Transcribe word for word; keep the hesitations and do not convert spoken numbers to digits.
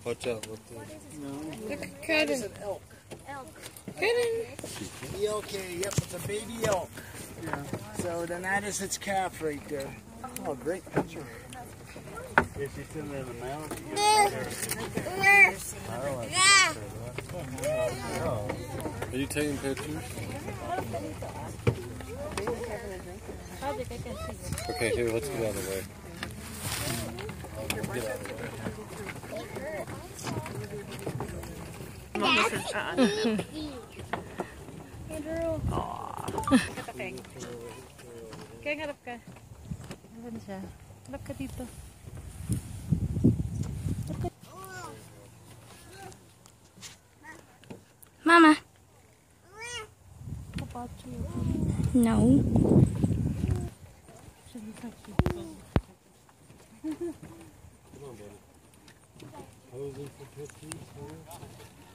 Watch out. What the... No. Look at That is Kaden. an elk. Elk. Kaden. The elk, okay, yep, it's a baby elk. Yeah. So then that is its calf right there. Oh, great picture. If she's sitting in the mountain, you Are you taking pictures? Okay, here, let's get out of the way. Get out of the way. Kaya harap ka. Saan siya? Harap ka dito. Mama. No. Come on, buddy. Posing for pictures.